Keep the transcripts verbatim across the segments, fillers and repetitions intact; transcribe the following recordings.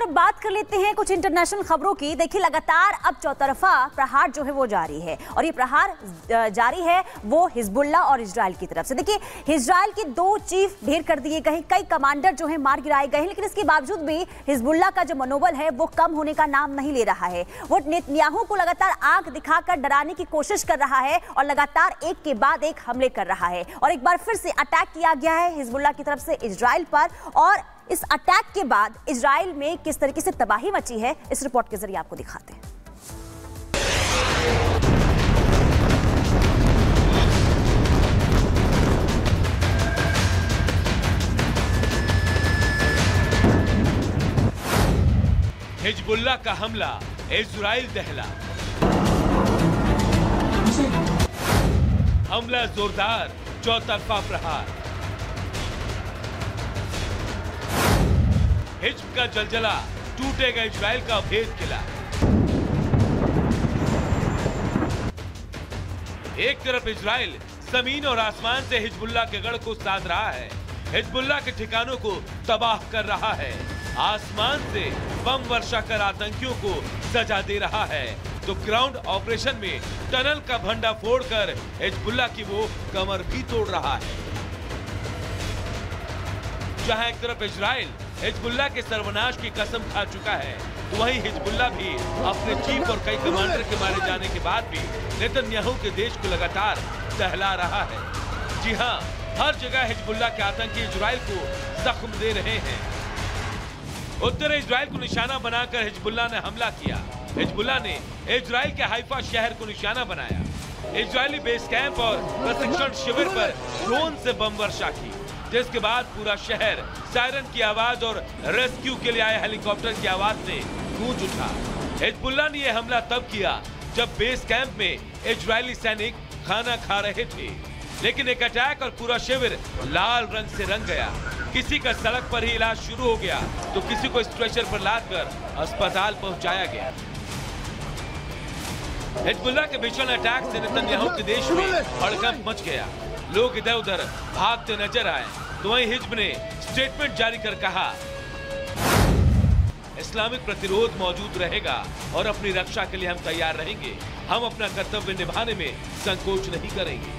अब बात कर लेते हैं कुछ इंटरनेशनल खबरों की। देखिए, लगातार अब चौतरफा प्रहार जो है वो जारी है और ये प्रहार जारी है वो हिजबुल्लाह और इजराइल की तरफ से। देखिए, इजराइल के दो चीफ ढेर कर दिए गए, कई कमांडर जो है मार गिराए गए हैं, लेकिन इसके बावजूद भी हिजबुल्लाह का जो मनोबल है वो कम होने का नाम नहीं ले रहा है। वो नेतन्याहू को लगातार आंख दिखाकर डराने की कोशिश कर रहा है और लगातार एक के बाद एक हमले कर रहा है और एक बार फिर से अटैक किया गया है हिजबुल्लाह की तरफ से इजराइल पर। और इस अटैक के बाद इजराइल में किस तरीके से तबाही मची है, इस रिपोर्ट के जरिए आपको दिखाते हैं। हिजबुल्लाह का हमला, इजराइल दहला। हमला जोरदार, चौतरफा प्रहार। हिज्ब का जलजला, टूटेगा इजराइल का भेद किला। एक तरफ इजराइल जमीन और आसमान से हिजबुल्लाह के गढ़ को साध रहा है, हिजबुल्लाह के ठिकानों को तबाह कर रहा है, आसमान से बम वर्षा कर आतंकियों को सजा दे रहा है, तो ग्राउंड ऑपरेशन में टनल का भंडा फोड़कर हिजबुल्लाह की वो कमर भी तोड़ रहा है। जहां एक तरफ इजराइल हिजबुल्लाह के सर्वनाश की कसम खा चुका है, तो वहीं हिजबुल्लाह भी अपने चीफ और कई कमांडर के मारे जाने के बाद भी नेतन्याहू के देश को लगातार दहला रहा है। जी हां, हर जगह हिजबुल्लाह के आतंकी इजराइल को जख्म दे रहे हैं। उत्तर इजराइल को निशाना बनाकर हिजबुल्लाह ने हमला किया। हिजबुल्लाह ने इजराइल के हाइफा शहर को निशाना बनाया। इजरायली बेस कैंप और प्रशिक्षण शिविर पर ड्रोन से बम वर्षा की, जिसके बाद पूरा शहर सायरन की आवाज और रेस्क्यू के लिए आए हेलीकॉप्टर की आवाज से गूंज उठा। हिजबुल्लाह ने यह हमला तब किया जब बेस कैंप में इजरायली सैनिक खाना खा रहे थे, लेकिन एक अटैक और पूरा शिविर लाल रंग से रंग गया। किसी का सड़क पर ही इलाज शुरू हो गया, तो किसी को स्ट्रेचर पर लादकर अस्पताल पहुंचाया गया। हिजबुल्लाह के भीषण अटैक से नेतन्याहू के देश में हड़कंप मच गया। लोग इधर उधर भागते नजर आए, तो वहीं हिज्ब ने स्टेटमेंट जारी कर कहा, इस्लामिक प्रतिरोध मौजूद रहेगा और अपनी रक्षा के लिए हम तैयार रहेंगे। हम अपना कर्तव्य निभाने में संकोच नहीं करेंगे।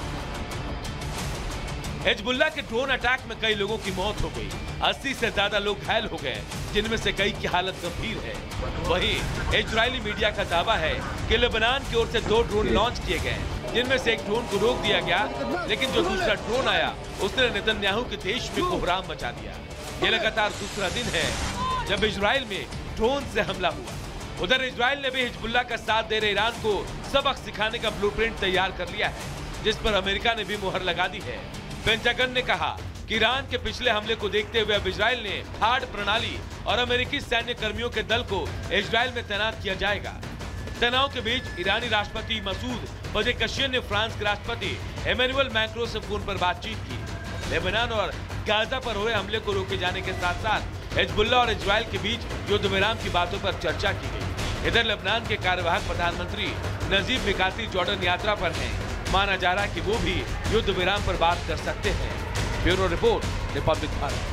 हिजबुल्लाह के ड्रोन अटैक में कई लोगों की मौत हो गई, अस्सी से ज्यादा लोग घायल हो गए, जिनमें से कई की हालत गंभीर है। वहीं इजरायली मीडिया का दावा है कि लेबनान की ओर से दो ड्रोन लॉन्च किए गए, जिनमें से एक ड्रोन को रोक दिया गया, लेकिन जो दूसरा ड्रोन आया उसने नेतन्याहू के देश में कोहराम मचा दिया। ये लगातार दूसरा दिन है जब इजराइल में ड्रोन से हमला हुआ। उधर इजराइल ने भी हिजबुल्लाह का साथ दे रहे ईरान को सबक सिखाने का ब्लूप्रिंट तैयार कर लिया है, जिस पर अमेरिका ने भी मुहर लगा दी है। पेंटागन ने कहा कि ईरान के पिछले हमले को देखते हुए अब इजराइल ने हार्ड प्रणाली और अमेरिकी सैन्य कर्मियों के दल को इजराइल में तैनात किया जाएगा। तनाव के बीच ईरानी राष्ट्रपति मसूद पजेकशियन ने फ्रांस के राष्ट्रपति इमैनुअल मैक्रों से फोन पर बातचीत की। लेबनान और गाजा पर हुए हमले को रोके जाने के साथ साथ हिजबुल्लाह और इजराइल के बीच युद्ध विराम की बातों पर चर्चा की गई। इधर लेबनान के कार्यवाहक प्रधानमंत्री नजीब मिकाती जॉर्डन यात्रा पर हैं। माना जा रहा है कि वो भी युद्ध विराम पर बात कर सकते हैं। Bureau report, Republic Bharat.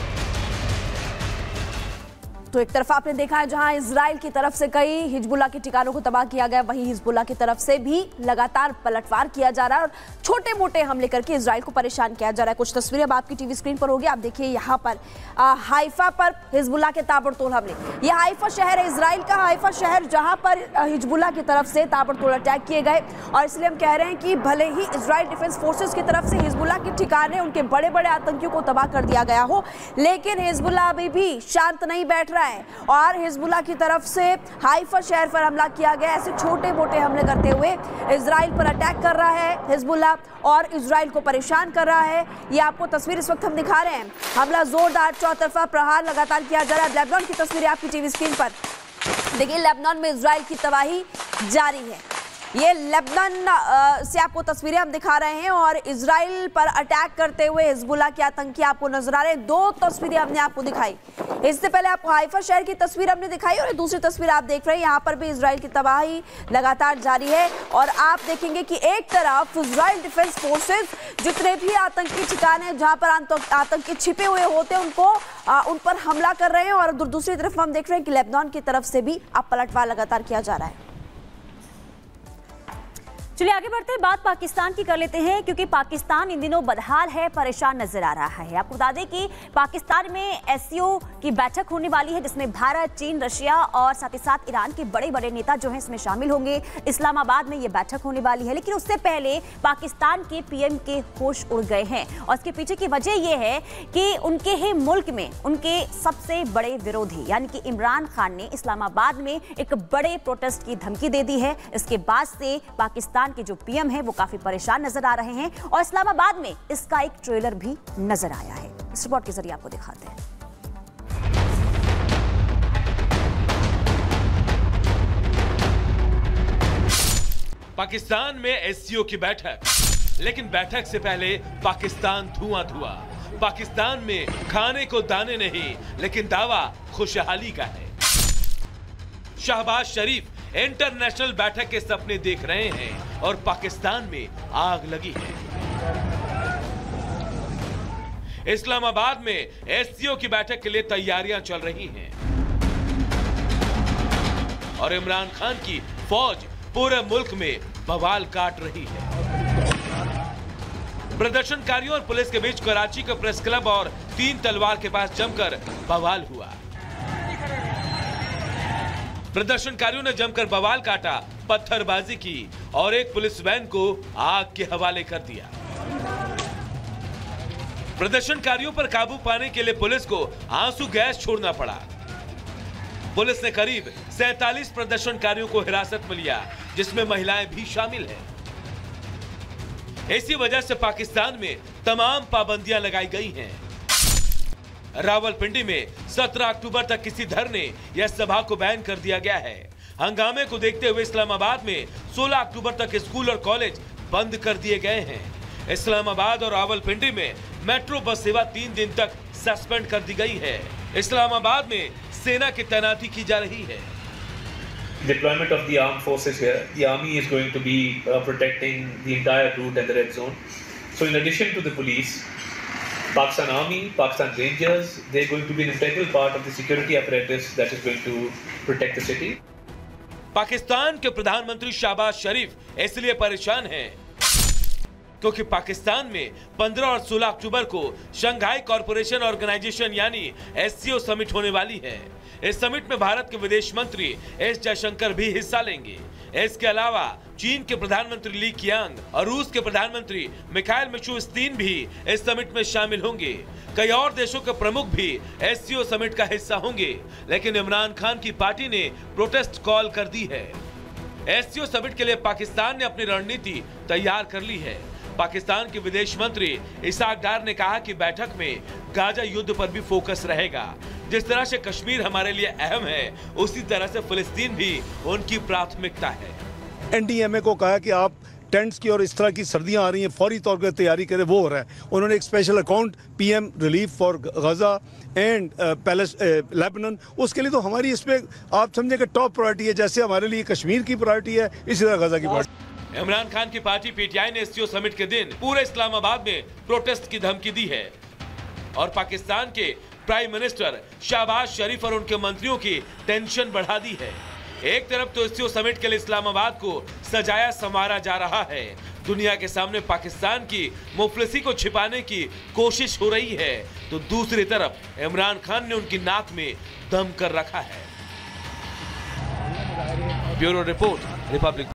तो एक तरफ आपने देखा है जहां इजराइल की तरफ से कई हिजबुल्लाह के ठिकानों को तबाह किया गया, वहीं हिजबुल्लाह की तरफ से भी लगातार पलटवार किया जा रहा है और छोटे मोटे हमले करके इजराइल को परेशान किया जा रहा है। कुछ तस्वीरें अब आपकी टीवी स्क्रीन पर होगी, आप देखिए यहाँ पर आ, हाइफा पर हिजबुल्लाह के ताबड़तोड़ हमले। यह हाइफा शहर है इजराइल का, हाइफा शहर जहां पर हिजबुल्लाह की तरफ से ताबड़तोड़ अटैक किए गए। और इसलिए हम कह रहे हैं कि भले ही इजराइल डिफेंस फोर्सेज की तरफ से हिजबुल्लाह के ठिकाने, उनके बड़े बड़े आतंकियों को तबाह कर दिया गया हो, लेकिन हिजबुल्लाह अभी भी शांत नहीं बैठ रहा है और हिजबुल्लाह की तरफ से हाइफा शहर पर हमला किया गया। ऐसे छोटे मोटे हमले करते हुए इजराइल पर अटैक कर रहा है हिजबुल्लाह और इजराइल को परेशान कर रहा है। ये आपको तस्वीर इस वक्त हम दिखा रहे हैं। हमला जोरदार, चौतरफा प्रहार लगातार किया जा रहा है। लेबनान की तस्वीरें आपकी टीवी स्क्रीन पर देखिए। लेबनान में इजराइल की तबाही जारी है। ये लेबनान से आपको तस्वीरें हम दिखा रहे हैं और इजराइल पर अटैक करते हुए हिजबुल्लाह के आतंकी आपको नजर आ रहे हैं। दो तस्वीरें हमने आपको दिखाई, इससे पहले आपको हाइफा शहर की तस्वीर हमने दिखाई और दूसरी तस्वीर आप देख रहे हैं। यहाँ पर भी इजराइल की तबाही लगातार जारी है और आप देखेंगे कि एक तरफ इजराइल डिफेंस फोर्सेस जितने भी आतंकी ठिकाने जहाँ पर आतंकी छिपे हुए होते हैं उनको आ, उन पर हमला कर रहे हैं और दूसरी तरफ हम देख रहे हैं कि लेबनान की तरफ से भी अब पलटवार लगातार किया जा रहा है। चलिए आगे बढ़ते हैं, बात पाकिस्तान की कर लेते हैं क्योंकि पाकिस्तान इन दिनों बदहाल है, परेशान नजर आ रहा है। आपको बता दें कि पाकिस्तान में एससीओ की बैठक होने वाली है जिसमें भारत, चीन, रशिया और साथ ही साथ ईरान के बड़े बड़े नेता जो हैं इसमें शामिल होंगे। इस्लामाबाद में ये बैठक होने वाली है, लेकिन उससे पहले पाकिस्तान के पीएम के होश उड़ गए हैं और इसके पीछे की वजह यह है कि उनके ही मुल्क में उनके सबसे बड़े विरोधी यानी कि इमरान खान ने इस्लामाबाद में एक बड़े प्रोटेस्ट की धमकी दे दी है। इसके बाद से पाकिस्तान के जो पीएम है वो काफी परेशान नजर आ रहे हैं और इस्लामाबाद में इसका एक ट्रेलर भी नजर आया है। इस रिपोर्ट के जरिए आपको दिखाते हैं। पाकिस्तान में एससीओ की बैठक, लेकिन बैठक से पहले पाकिस्तान धुआं धुआं। पाकिस्तान में खाने को दाने नहीं, लेकिन दावा खुशहाली का है। शहबाज शरीफ इंटरनेशनल बैठक के सपने देख रहे हैं और पाकिस्तान में आग लगी है। इस्लामाबाद में एससीओ की बैठक के लिए तैयारियां चल रही हैं और इमरान खान की फौज पूरे मुल्क में बवाल काट रही है। प्रदर्शनकारियों और पुलिस के बीच कराची के प्रेस क्लब और तीन तलवार के पास जमकर बवाल हुआ। प्रदर्शनकारियों ने जमकर बवाल काटा, पत्थरबाजी की और एक पुलिस वैन को आग के हवाले कर दिया। प्रदर्शनकारियों पर काबू पाने के लिए पुलिस को आंसू गैस छोड़ना पड़ा। पुलिस ने करीब सैंतालीस प्रदर्शनकारियों को हिरासत में लिया, जिसमें महिलाएं भी शामिल हैं। इसी वजह से पाकिस्तान में तमाम पाबंदियां लगाई गई हैं। रावलपिंडी में सत्रह अक्टूबर तक किसी धरने या सभा को बैन कर दिया गया है। हंगामे को देखते हुए इस्लामाबाद में सोलह अक्टूबर तक स्कूल और कॉलेज बंद कर दिए गए हैं। इस्लामाबाद और रावलपिंडी में मेट्रो बस सेवा तीन दिन तक सस्पेंड कर दी गई है। इस्लामाबाद में सेना की तैनाती की जा रही है। Deployment of the armed forces here. The army is going to be uh, protecting the entire route and the red zone. So in addition to the police, Pakistan Army, Pakistan Rangers, they're going to be an integral part of the security apparatus that is going to protect the city. Pakistan के प्रधानमंत्री शहबाज शरीफ इसलिए परेशान हैं क्योंकि पाकिस्तान में पंद्रह और सोलह अक्टूबर को शंघाई कॉरपोरेशन ऑर्गेनाइजेशन यानी एससीओ समिट होने वाली है। इस समिट में भारत के विदेश मंत्री एस जयशंकर भी हिस्सा लेंगे। इसके अलावा चीन के प्रधानमंत्री ली कियांग और रूस के प्रधानमंत्री मिखाइल मिशुस्तिन भी इस समिट में शामिल होंगे। कई और देशों के प्रमुख भी एससीओ समिट का हिस्सा होंगे, लेकिन इमरान खान की पार्टी ने प्रोटेस्ट कॉल कर दी है। एससीओ समिट के लिए पाकिस्तान ने अपनी रणनीति तैयार कर ली है। पाकिस्तान के विदेश मंत्री इसाक डार ने कहा कि बैठक में गाजा युद्ध पर भी फोकस रहेगा। जिस तरह से कश्मीर हमारे लिए अहम है, उसी तरह से फिलिस्तीन भी उनकी प्राथमिकता है। एनडीएमए को कहा कि आप टेंट्स की और इस तरह की सर्दियां आ रही हैं, फौरी तौर पर तैयारी करें, वो हो रहा है। उन्होंने एक special account PM relief for Gaza and palace Lebanon, उसके लिए तो हमारी इसमें आप समझें कि टॉप प्रायोरिटी है। जैसे हमारे लिए कश्मीर की प्रायोरिटी है, इसी तरह गजा की प्रायोरिटी। इमरान खान की पार्टी पीटीआई ने एससीओ समिट के दिन पूरे इस्लामाबाद में प्रोटेस्ट की धमकी दी है और पाकिस्तान के प्राइम मिनिस्टर शहबाज शरीफ और उनके मंत्रियों की टेंशन बढ़ा दी है। एक तरफ तो एससीओ समिट के लिए इस्लामाबाद को सजाया संवारा जा रहा है, दुनिया के सामने पाकिस्तान की मुफलिसी को छिपाने की कोशिश हो रही है, तो दूसरी तरफ इमरान खान ने उनकी नाक में दम कर रखा है। Bureau report, Republic.